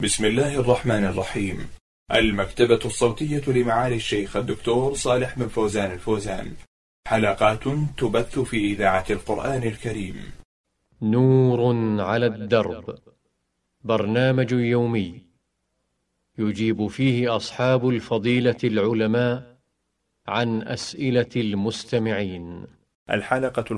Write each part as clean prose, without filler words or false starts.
بسم الله الرحمن الرحيم. المكتبة الصوتية لمعالي الشيخ الدكتور صالح بن فوزان الفوزان، حلقات تبث في إذاعة القرآن الكريم. نور على الدرب، برنامج يومي يجيب فيه أصحاب الفضيلة العلماء عن أسئلة المستمعين. الحلقة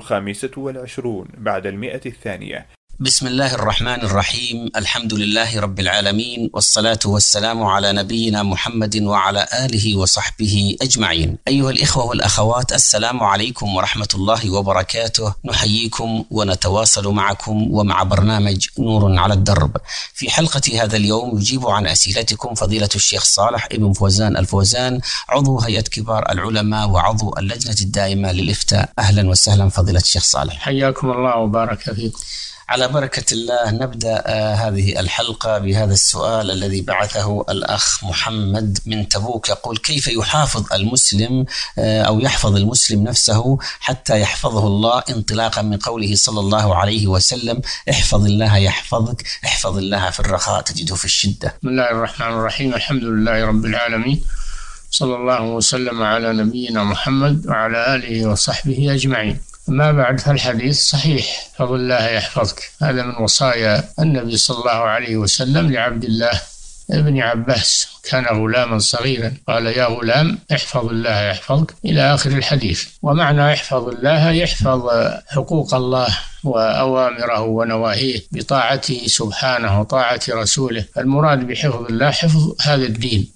25 بعد 100. بسم الله الرحمن الرحيم. الحمد لله رب العالمين، والصلاة والسلام على نبينا محمد وعلى آله وصحبه أجمعين. أيها الإخوة والأخوات، السلام عليكم ورحمة الله وبركاته. نحييكم ونتواصل معكم ومع برنامج نور على الدرب. في حلقة هذا اليوم يجيب عن أسئلتكم فضيلة الشيخ صالح بن فوزان الفوزان، عضو هيئة كبار العلماء وعضو اللجنة الدائمة للإفتاء. أهلا وسهلا فضيلة الشيخ صالح. حياكم الله وبارك فيكم. على بركة الله نبدأ هذه الحلقة بهذا السؤال الذي بعثه الأخ محمد من تبوك، يقول: كيف يحافظ المسلم أو يحفظ المسلم نفسه حتى يحفظه الله، انطلاقا من قوله صلى الله عليه وسلم: احفظ الله يحفظك، احفظ الله في الرخاء تجده في الشدة. بسم الله الرحمن الرحيم. الحمد لله رب العالمين، صلى الله وسلم على نبينا محمد وعلى آله وصحبه أجمعين. ما بعد، فالحديث صحيح: احفظ الله يحفظك. هذا من وصايا النبي صلى الله عليه وسلم لعبد الله ابن عباس، كان غلاما صغيرا، قال: يا غلام احفظ الله يحفظك، إلى آخر الحديث. ومعنى احفظ الله يحفظ حقوق الله وأوامره ونواهيه بطاعته سبحانه وطاعة رسوله. المراد بحفظ الله حفظ هذا الدين،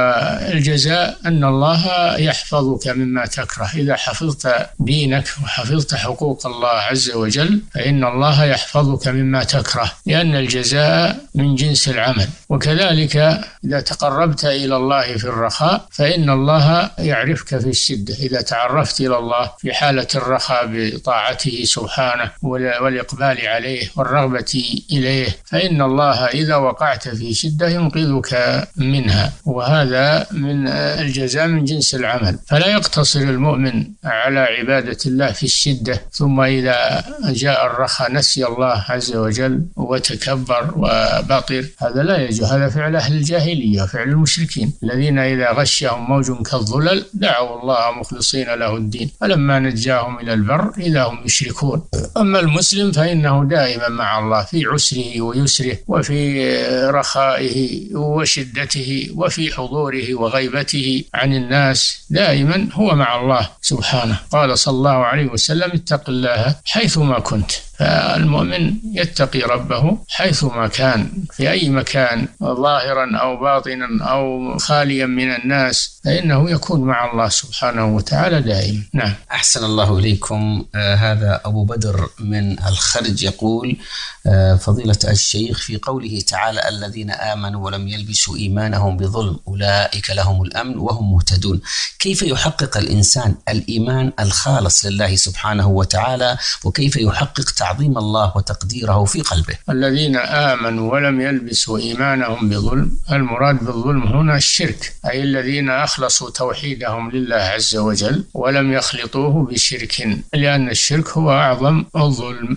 والجزاء أن الله يحفظك مما تكره. إذا حفظت دينك وحفظت حقوق الله عز وجل فإن الله يحفظك مما تكره، لأن الجزاء من جنس العمل. وكذلك إذا تقربت إلى الله في الرخاء فإن الله يعرفك في الشدة. إذا تعرفت إلى الله في حالة الرخاء بطاعته سبحانه والإقبال عليه والرغبة إليه فإن الله إذا وقعت في شدة ينقذك منها، وهذا من الجزاء من جنس العمل. فلا يقتصر المؤمن على عبادة الله في الشدة ثم إذا جاء الرخاء نسي الله عز وجل وتكبر وبطر، هذا لا يجوز. هذا فعل أهل الجاهلية وفعل المشركين الذين إذا غشهم موج كالظلل دعوا الله مخلصين له الدين فلما نجاهم إلى البر إذا هم يشركون. أما المسلم فإنه دائما مع الله في عسره ويسره، وفي رخائه وشدته، وفي حضوره وغيبته عن الناس، دائما هو مع الله سبحانه. قال صلى الله عليه وسلم: اتق الله حيثما كنت. فالمؤمن يتقي ربه حيثما كان، في أي مكان، ظاهرا أو باطنا أو خاليا من الناس، فإنه يكون مع الله سبحانه وتعالى دائما. نعم. أحسن الله إليكم. هذا أبو بدر من الخرج يقول: فضيلة الشيخ، في قوله تعالى: الذين آمنوا ولم يلبسوا إيمانهم بظلم أولئك لهم الأمن وهم مهتدون، كيف يحقق الإنسان الإيمان الخالص لله سبحانه وتعالى، وكيف يحقق تعظيم الله وتقديره في قلبه؟ الذين آمنوا ولم يلبسوا إيمانهم بظلم، المراد بالظلم هنا الشرك، أي الذين أخلصوا توحيدهم لله عز وجل ولم يخلطوه بشرك، لأن الشرك هو أعظم الظلم.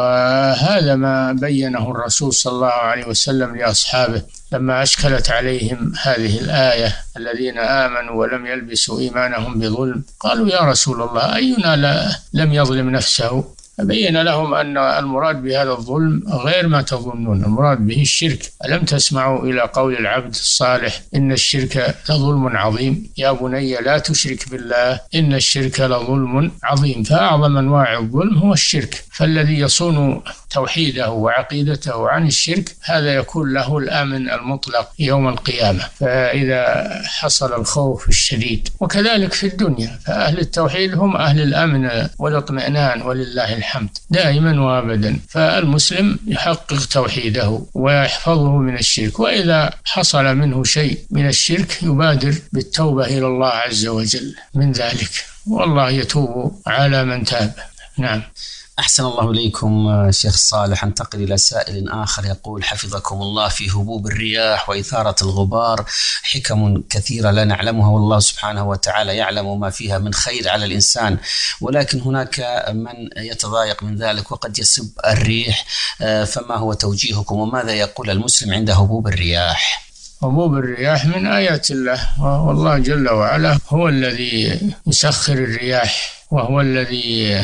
وهذا ما بينه الرسول صلى الله عليه وسلم لأصحابه لما أشكلت عليهم هذه الآية: الذين آمنوا ولم يلبسوا إيمانهم بظلم. قالوا: يا رسول الله، أينا لم يظلم نفسه؟ فبين لهم أن المراد بهذا الظلم غير ما تظنون، المراد به الشرك. ألم تسمعوا إلى قول العبد الصالح: إن الشرك لظلم عظيم، يا بني لا تشرك بالله إن الشرك لظلم عظيم. فأعظم أنواع الظلم هو الشرك، فالذي يصون توحيده وعقيدته عن الشرك هذا يكون له الأمن المطلق يوم القيامة، فإذا حصل الخوف الشديد. وكذلك في الدنيا، فأهل التوحيد هم أهل الأمن والاطمئنان ولله الحمد دائما وابدا. فالمسلم يحقق توحيده ويحفظه من الشرك، وإذا حصل منه شيء من الشرك يبادر بالتوبة إلى الله عز وجل من ذلك، والله يتوب على من تاب. نعم. أحسن الله إليكم شيخ صالح. انتقل إلى سائل آخر يقول حفظكم الله: في هبوب الرياح وإثارة الغبار حكم كثيرة لا نعلمها، والله سبحانه وتعالى يعلم ما فيها من خير على الإنسان، ولكن هناك من يتضايق من ذلك وقد يسب الريح، فما هو توجيهكم وماذا يقول المسلم عند هبوب الرياح؟ هبوب الرياح من آيات الله، والله جل وعلا هو الذي يسخر الرياح وهو الذي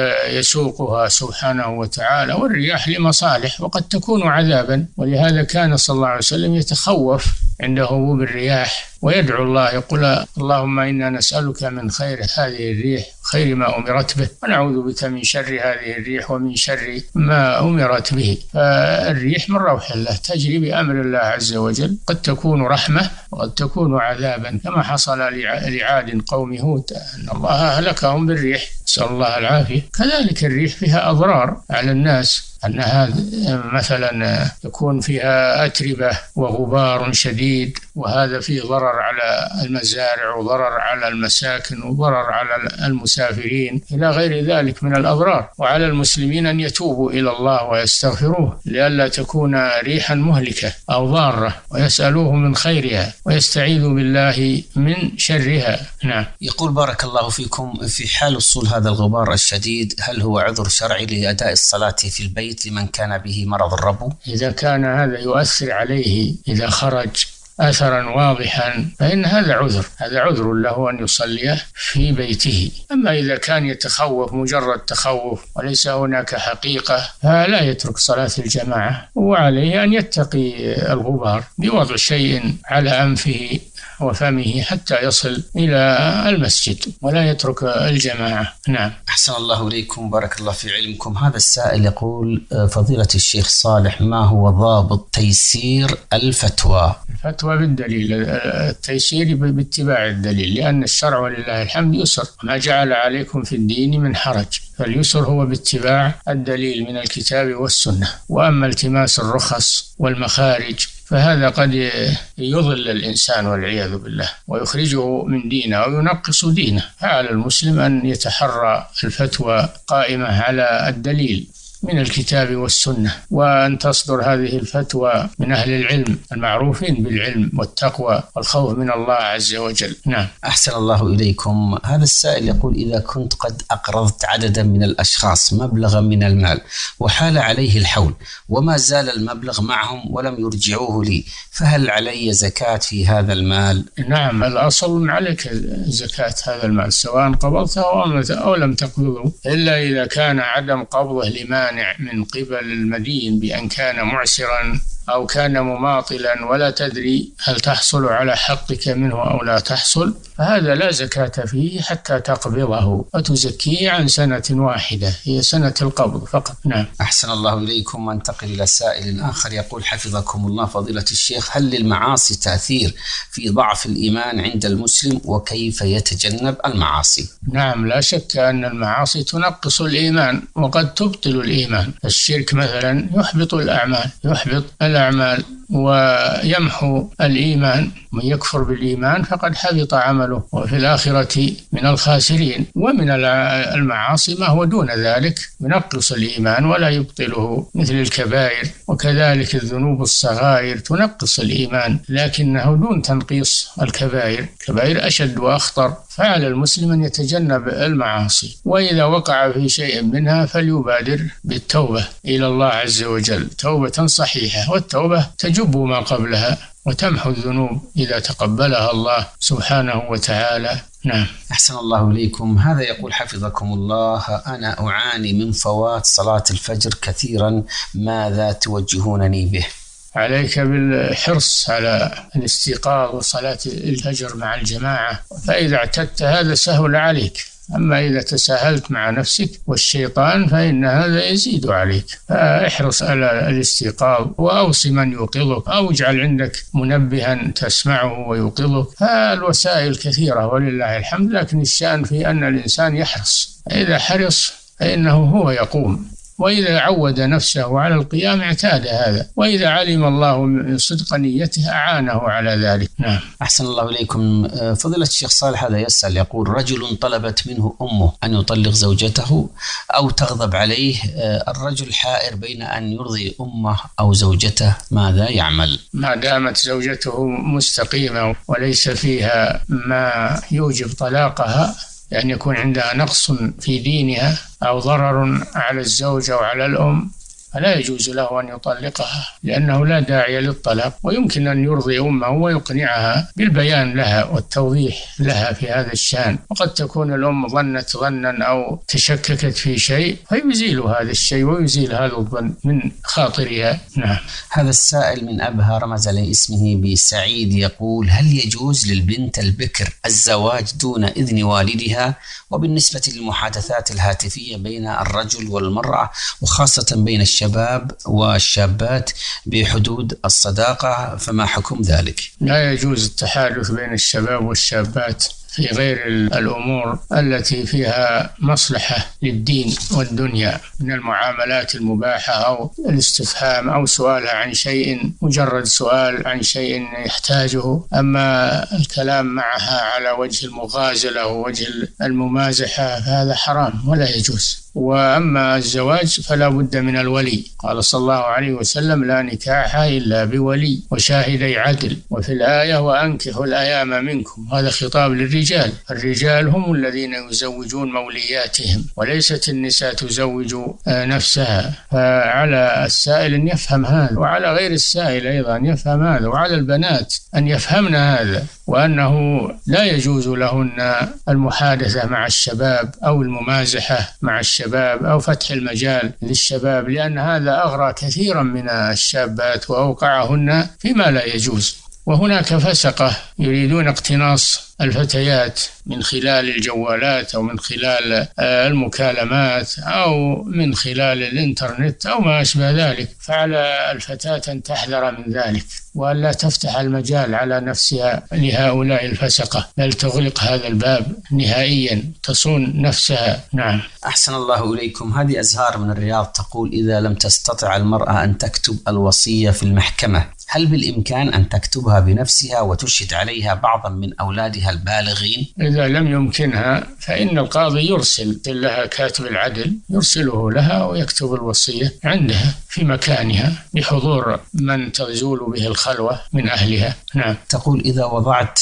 يسوقها سبحانه وتعالى، والرياح لمصالح وقد تكون عذابا، ولهذا كان صلى الله عليه وسلم يتخوف عند هبوب الرياح ويدعو الله يقول: اللهم إنا نسألك من خير هذه الريح، خير ما أمرت به، ونعوذ بك من شر هذه الريح ومن شر ما أمرت به. فالريح من روح الله تجري بأمر الله عز وجل، قد تكون رحمة وقد تكون عذابا، كما حصل لعاد قوم هود أن الله أهلكهم بالريح، نسأل الله العافية. كذلك الريح فيها أضرار على الناس، أنها مثلا يكون فيها أتربة وغبار شديد، وهذا فيه ضرر على المزارع وضرر على المساكن وضرر على المسافرين إلى غير ذلك من الأضرار. وعلى المسلمين أن يتوبوا إلى الله ويستغفروه لئلا تكون ريحا مهلكة أو ضارة، ويسألوه من خيرها ويستعيذوا بالله من شرها. نعم. يقول بارك الله فيكم: في حال وصول هذا الغبار الشديد هل هو عذر شرعي لأداء الصلاة في البيت لمن كان به مرض الربو؟ إذا كان هذا يؤثر عليه، إذا خرج أثرا واضحا فإن هذا عذر له أن يصلي في بيته. أما إذا كان يتخوف مجرد تخوف وليس هناك حقيقة فلا يترك صلاة الجماعة، وعليه أن يتقي الغبار بوضع شيء على أنفه وفمه حتى يصل إلى المسجد ولا يترك الجماعة. نعم. أحسن الله إليكم، بارك الله في علمكم. هذا السائل يقول: فضيلة الشيخ صالح، ما هو ضابط تيسير الفتوى؟ الفتوى بالدليل، التيسير باتباع الدليل، لأن الشرع ولله الحمد يسر، ما جعل عليكم في الدين من حرج، فاليسر هو باتباع الدليل من الكتاب والسنة. وأما التماس الرخص والمخارج فهذا قد يضل الإنسان والعياذ بالله ويخرجه من دينه أو ينقص دينه. فعلى المسلم أن يتحرى الفتوى قائمة على الدليل من الكتاب والسنة، وأن تصدر هذه الفتوى من أهل العلم المعروفين بالعلم والتقوى والخوف من الله عز وجل. نعم. أحسن الله إليكم. هذا السائل يقول: إذا كنت قد أقرضت عددا من الأشخاص مبلغا من المال وحال عليه الحول وما زال المبلغ معهم ولم يرجعوه لي، فهل علي زكاة في هذا المال؟ نعم، الأصل عليك زكاة هذا المال سواء قبضته أو لم تقبضه، إلا إذا كان عدم قبضه لمانع من قبل المدين بأن كان معسرا أو كان مماطلا ولا تدري هل تحصل على حقك منه أو لا تحصل، فهذا لا زكاة فيه حتى تقبضه، وتزكيه عن سنة واحدة هي سنة القبض فقط. نعم. أحسن الله إليكم. وانتقل إلى سائل آخر يقول: حفظكم الله فضيلة الشيخ، هل للمعاصي تأثير في ضعف الإيمان عند المسلم وكيف يتجنب المعاصي؟ نعم، لا شك أن المعاصي تنقص الإيمان وقد تبطل الإيمان. الشرك مثلا يحبط الأعمال ويمحو الإيمان، من يكفر بالإيمان فقد حبط عمله وفي الآخرة من الخاسرين. ومن المعاصي ما هو دون ذلك ينقص الإيمان ولا يبطله، مثل الكبائر، وكذلك الذنوب الصغائر تنقص الإيمان لكنه دون تنقيص الكبائر. الكبائر أشد وأخطر، فعلى المسلم أن يتجنب المعاصي، وإذا وقع في شيء منها فليبادر بالتوبة إلى الله عز وجل توبة صحيحة، والتوبة تجب ما قبلها وتمحو الذنوب إذا تقبلها الله سبحانه وتعالى. نعم. أحسن الله إليكم. هذا يقول: حفظكم الله، أنا أعاني من فوات صلاة الفجر كثيرا، ماذا توجهونني به؟ عليك بالحرص على الاستيقاظ وصلاة الفجر مع الجماعة، فإذا اعتدت هذا سهل عليك، أما إذا تساهلت مع نفسك والشيطان فإن هذا يزيد عليك. فاحرص على الاستيقاظ، وأوصي من يوقظك أو اجعل عندك منبها تسمعه ويوقظك. فالوسائل كثيرة ولله الحمد، لكن الشأن في أن الإنسان يحرص، إذا حرص فإنه هو يقوم وإذا عود نفسه على القيام اعتاد هذا، وإذا علم الله صدق نيته أعانه على ذلك. نعم. أحسن الله إليكم. فضيلة الشيخ صالح هذا يسأل يقول: رجل طلبت منه أمه أن يطلق زوجته أو تغضب عليه، الرجل حائر بين أن يرضي أمه أو زوجته، ماذا يعمل؟ ما دامت زوجته مستقيمة وليس فيها ما يوجب طلاقها، يعني يكون عندها نقص في دينها أو ضرر على الزوج أو على الأم، فلا يجوز له أن يطلقها، لأنه لا داعي للطلاق، ويمكن أن يرضي أمه ويقنعها بالبيان لها والتوضيح لها في هذا الشأن. وقد تكون الأم ظنت ظنا أو تشككت في شيء فيزيل هذا الشيء ويزيل هذا الظن من خاطرها. نعم. هذا السائل من أبها رمز لاسمه بسعيد يقول: هل يجوز للبنت البكر الزواج دون إذن والدها؟ وبالنسبة للمحادثات الهاتفية بين الرجل والمرأة وخاصة بين الشباب والشابات بحدود الصداقة، فما حكم ذلك؟ لا يجوز التحادث بين الشباب والشابات في غير الأمور التي فيها مصلحة للدين والدنيا، من المعاملات المباحة أو الاستفهام أو سؤال عن شيء، مجرد سؤال عن شيء يحتاجه. أما الكلام معها على وجه المغازلة ووجه الممازحة فهذا حرام ولا يجوز. وأما الزواج فلا بد من الولي، قال صلى الله عليه وسلم: لا نكاح إلا بولي وشاهدي عدل. وفي الآية: وأنكحوا الأيام منكم، هذا خطاب للرجال، الرجال هم الذين يزوجون مولياتهم، وليست النساء تزوج نفسها. فعلى السائل أن يفهم هذا، وعلى غير السائل أيضا يفهم هذا، وعلى البنات أن يفهمن هذا، وأنه لا يجوز لهن المحادثة مع الشباب أو الممازحة مع الشباب أو فتح المجال للشباب، لأن هذا أغرى كثيرا من الشابات وأوقعهن فيما لا يجوز. وهناك فسقة يريدون اقتناص الفتيات من خلال الجوالات أو من خلال المكالمات أو من خلال الإنترنت أو ما أشبه ذلك، فعلى الفتاة أن تحذر من ذلك وأن لا تفتح المجال على نفسها لهؤلاء الفسقة، بل تغلق هذا الباب نهائيا، تصون نفسها. نعم. أحسن الله إليكم. هذه أزهار من الرياض تقول: إذا لم تستطع المرأة أن تكتب الوصية في المحكمة، هل بالإمكان أن تكتبها بنفسها وتشهد عليها بعضا من أولادها البالغين؟ إذا لم يمكنها فإن القاضي يرسل لها كاتب العدل، يرسله لها ويكتب الوصية عندها في مكانها بحضور من تزول به الخلوة من أهلها. نعم. تقول: إذا وضعت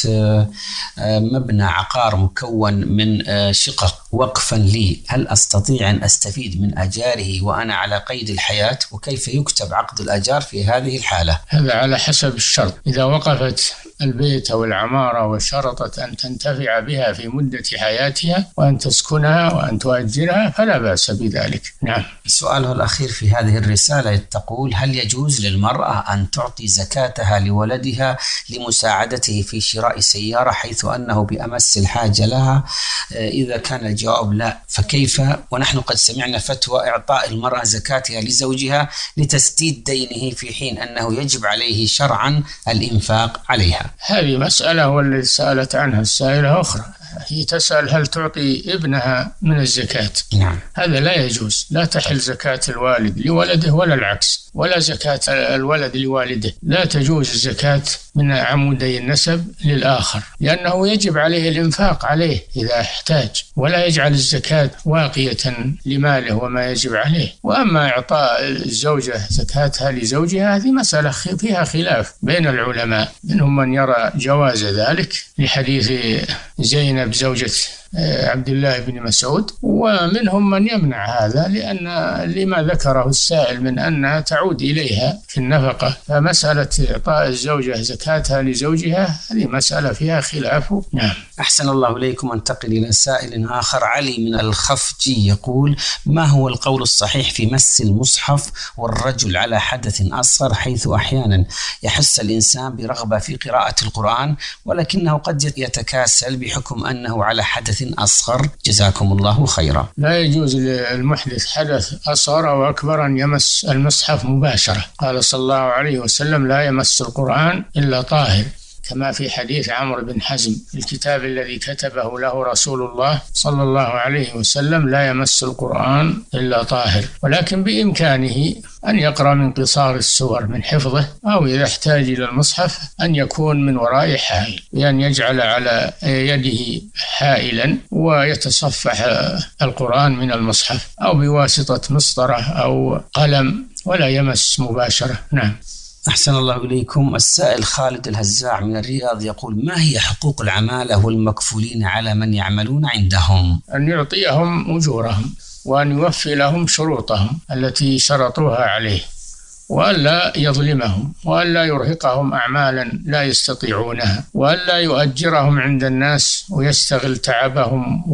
مبنى عقار مكون من شقق وقفا لي، هل أستطيع أن أستفيد من أجاره وأنا على قيد الحياة؟ وكيف يكتب عقد الأجار في هذه الحالة؟ هذا على حسب الشرط. إذا وقفت البيت أو العمارة وشرطت أن تنتفع بها في مدة حياتها وأن تسكنها وأن تؤجرها فلا بأس بذلك. نعم. سؤاله الأخير في هذه الرسالة تقول: هل يجوز للمرأة أن تعطي زكاتها لولدها لمساعدته في شراء سيارة حيث أنه بأمس الحاجة لها؟ إذا كان الجواب لا، فكيف ونحن قد سمعنا فتوى إعطاء المرأة زكاتها لزوجها لتسديد دينه في حين أنه يجب عليه شرعا الإنفاق عليها؟ هذه مسألة والتي سألت عنها السائلة أخرى، هي تسأل هل تعطي ابنها من الزكاة. نعم. هذا لا يجوز، لا تحل زكاة الوالد لولده ولا العكس، ولا زكاة الولد لوالده، لا تجوز الزكاة من عمودي النسب للآخر، لأنه يجب عليه الإنفاق عليه إذا احتاج، ولا يجعل الزكاة واقية لماله وما يجب عليه. وأما إعطاء الزوجة زكاتها لزوجها هذه مسألة فيها خلاف بين العلماء، منهم من يرى جواز ذلك لحديث زينب زوجة عبد الله بن مسعود، ومنهم من يمنع هذا لأن لما ذكره السائل من أنها تعود إليها في النفقة. فمسألة إعطاء الزوجة زكاتها لزوجها هذه مسألة فيها خلاف. نعم. أحسن الله إليكم. انتقل إلى سائل آخر. علي من الخفجي يقول: ما هو القول الصحيح في مس المصحف والرجل على حدث أصغر، حيث أحيانا يحس الإنسان برغبة في قراءة القرآن ولكنه قد يتكاسل بحكم أنه على حدث أصغر؟ جزاكم الله خيرا. لا يجوز للمحدث حدث أصغر أو أكبر أن يمس المصحف مباشرة. قال صلى الله عليه وسلم: لا يمس القرآن إلا طاهر. كما في حديث عمرو بن حزم: الكتاب الذي كتبه له رسول الله صلى الله عليه وسلم لا يمس القرآن إلا طاهر، ولكن بإمكانه أن يقرأ من قصار السور من حفظه، أو إذا احتاج إلى المصحف أن يكون من وراء حائل، بأن يجعل على يده حائلا ويتصفح القرآن من المصحف، أو بواسطة مسطرة أو قلم، ولا يمس مباشرة. نعم. أحسن الله إليكم. السائل خالد الهزاع من الرياض يقول: ما هي حقوق العمالة والمكفولين على من يعملون عندهم؟ أن يعطيهم أجورهم، وأن يوفي لهم شروطهم التي شرطوها عليه، وألا يظلمهم، وألا يرهقهم أعمالا لا يستطيعونها، وألا يؤجرهم عند الناس ويستغل تعبهم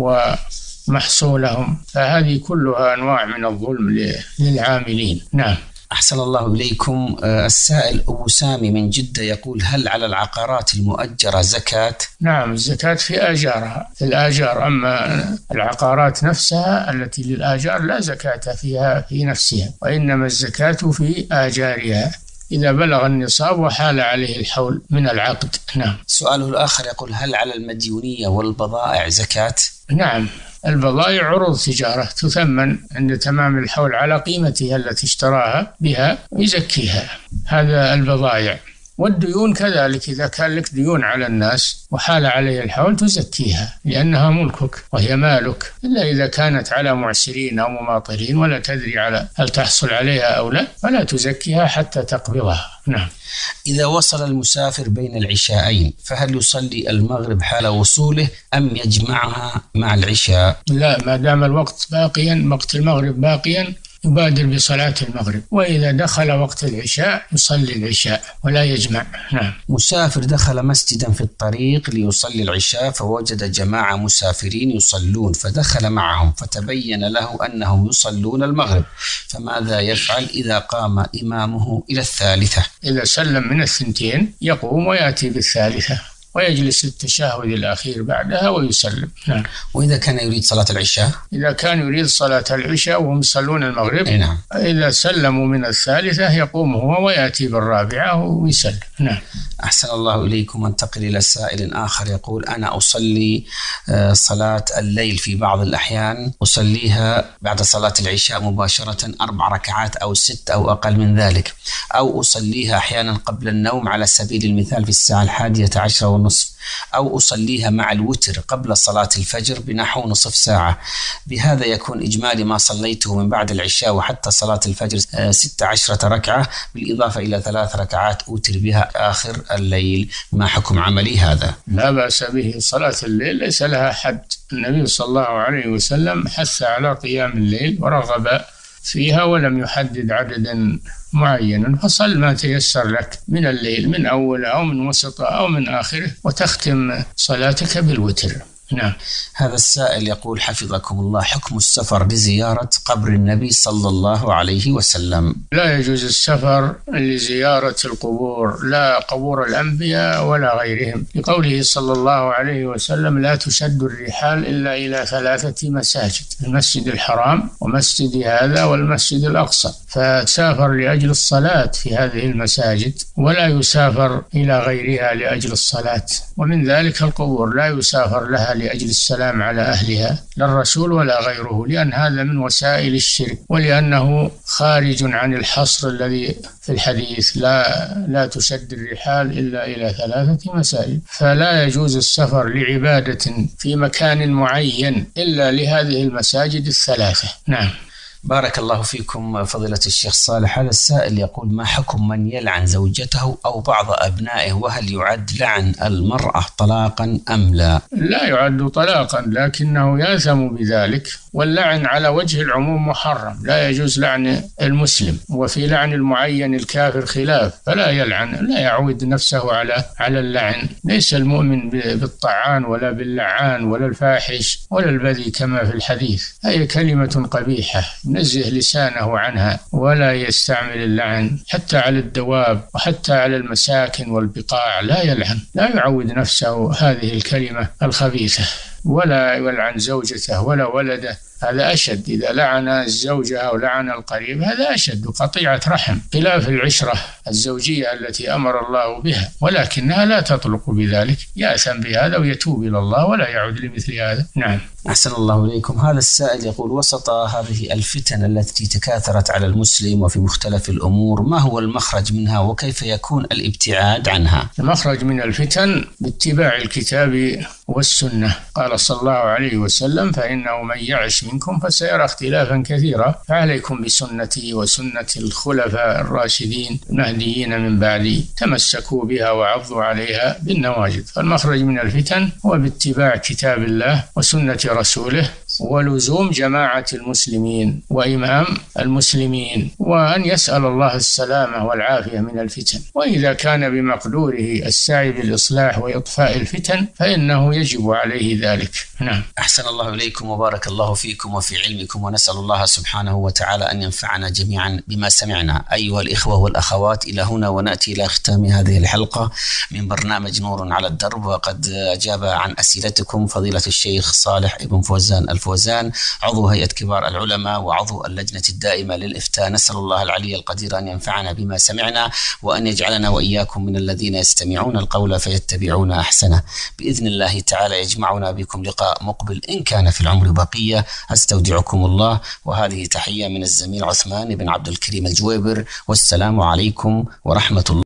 ومحصولهم، فهذه كلها أنواع من الظلم للعاملين. نعم. أحسن الله إليكم. السائل أبو سامي من جدة يقول: هل على العقارات المؤجرة زكاة؟ نعم، الزكاة في آجارها، في الآجار، أما العقارات نفسها التي للآجار لا زكاة فيها في نفسها، وإنما الزكاة في آجارها إذا بلغ النصاب وحال عليه الحول من العقد. نعم. سؤاله الآخر يقول: هل على المديونية والبضائع زكاة؟ نعم، البضائع عروض تجارة تثمن عند تمام الحول على قيمتها التي اشتراها بها ويزكيها، هذا البضائع. والديون كذلك، إذا كان لك ديون على الناس وحال عليه الحول تزكيها، لأنها ملكك وهي مالك، إلا إذا كانت على معسرين أو مماطلين ولا تدري على هل تحصل عليها أو لا، فلا تزكيها حتى تقبضها. نعم. إذا وصل المسافر بين العشاءين فهل يصلي المغرب حال وصوله أم يجمعها مع العشاء؟ لا، ما دام الوقت باقيا، وقت المغرب باقيا، يبادر بصلاة المغرب، وإذا دخل وقت العشاء يصلي العشاء ولا يجمع. نعم. مسافر دخل مسجدا في الطريق ليصلي العشاء فوجد جماعة مسافرين يصلون فدخل معهم، فتبين له أنهم يصلون المغرب، فماذا يفعل إذا قام إمامه إلى الثالثة؟ إذا سلم من الثنتين يقوم ويأتي بالثالثة ويجلس التشهد الأخير بعدها ويسلم. نعم. وإذا كان يريد صلاة العشاء؟ إذا كان يريد صلاة العشاء وهم يصلون المغرب، نعم، إذا سلموا من الثالثة يقوم هو ويأتي بالرابعة ويسلم. نعم. أحسن الله إليكم. انتقل إلى سائل آخر يقول: أنا أصلي صلاة الليل في بعض الأحيان أصليها بعد صلاة العشاء مباشرة 4 ركعات أو 6 أو أقل من ذلك، أو أصليها أحيانا قبل النوم على سبيل المثال في الساعة 11:30، أو أصليها مع الوتر قبل صلاة الفجر بنحو نصف ساعة. بهذا يكون إجمالي ما صليته من بعد العشاء وحتى صلاة الفجر 16 ركعة، بالإضافة إلى 3 ركعات أوتر بها آخر الليل. ما حكم عملي هذا؟ لا بأس به، صلاة الليل ليس لها حد، النبي صلى الله عليه وسلم حث على قيام الليل ورغب فيها ولم يحدد عددا معينا، فصل ما تيسر لك من الليل، من أوله أو من وسطه أو من آخره، وتختم صلاتك بالوتر. نعم. هذا السائل يقول: حفظكم الله، حكم السفر لزيارة قبر النبي صلى الله عليه وسلم؟ لا يجوز السفر لزيارة القبور، لا قبور الأنبياء ولا غيرهم، لقوله صلى الله عليه وسلم: لا تشد الرحال إلا إلى 3 مساجد، المسجد الحرام ومسجد هذا والمسجد الأقصى، فسافر لأجل الصلاة في هذه المساجد، ولا يسافر إلى غيرها لأجل الصلاة. ومن ذلك القبور لا يسافر لها لأجل السلام على أهلها، لا الرسول ولا غيره، لأن هذا من وسائل الشرك، ولأنه خارج عن الحصر الذي في الحديث: لا تشد الرحال إلا إلى 3 مساجد. فلا يجوز السفر لعبادة في مكان معين إلا لهذه المساجد 3. نعم. بارك الله فيكم فضيلة الشيخ صالح. هذا السائل يقول: ما حكم من يلعن زوجته أو بعض أبنائه، وهل يعد لعن المرأة طلاقا أم لا؟ لا يعد طلاقا، لكنه يأثم بذلك، واللعن على وجه العموم محرم، لا يجوز لعن المسلم، وفي لعن المعين الكافر خلاف، فلا يلعن، لا يعود نفسه على اللعن. ليس المؤمن بالطعان ولا باللعان ولا الفاحش ولا البذي كما في الحديث، هي كلمة قبيحة نزه لسانه عنها، ولا يستعمل اللعن حتى على الدواب وحتى على المساكن والبقاع، لا يلعن، لا يعود نفسه هذه الكلمة الخبيثة، ولا يلعن زوجته ولا ولده هذا أشد. إذا لعن الزوجة أو لعن القريب هذا أشد، قطيعة رحم، خلاف العشرة الزوجية التي أمر الله بها، ولكنها لا تطلق بذلك، يأثم بهذا ويتوب إلى الله ولا يعود لمثل هذا. نعم. أحسن الله إليكم. هذا السائل يقول: وسط هذه الفتن التي تكاثرت على المسلم وفي مختلف الأمور، ما هو المخرج منها وكيف يكون الابتعاد عنها؟ المخرج من الفتن باتباع الكتاب والسنة. قال صلى الله عليه وسلم: فإنه من يعش منكم فسيرى اختلافا كثيرا، فعليكم بسنتي وسنة الخلفاء الراشدين المهديين من بعدي، تمسكوا بها وعضوا عليها بالنواجذ. فالمخرج من الفتن هو باتباع كتاب الله وسنة رسوله، ولزوم جماعة المسلمين وإمام المسلمين، وأن يسأل الله السلامة والعافية من الفتن، وإذا كان بمقدوره السعي بالإصلاح وإطفاء الفتن فإنه يجب عليه ذلك. نعم. أحسن الله إليكم وبارك الله فيكم وفي علمكم، ونسأل الله سبحانه وتعالى أن ينفعنا جميعا بما سمعنا. أيها الإخوة والأخوات، إلى هنا ونأتي إلى ختام هذه الحلقة من برنامج نور على الدرب، وقد أجاب عن أسئلتكم فضيلة الشيخ صالح بن فوزان الفوزان، عضو هيئة كبار العلماء وعضو اللجنة الدائمة للإفتاء. نسأل الله العلي القدير أن ينفعنا بما سمعنا، وأن يجعلنا وإياكم من الذين يستمعون القول فيتبعون أحسنه. بإذن الله تعالى يجمعنا بكم لقاء مقبل إن كان في العمر بقية. أستودعكم الله، وهذه تحية من الزميل عثمان بن عبد الكريم الجويبر، والسلام عليكم ورحمة الله.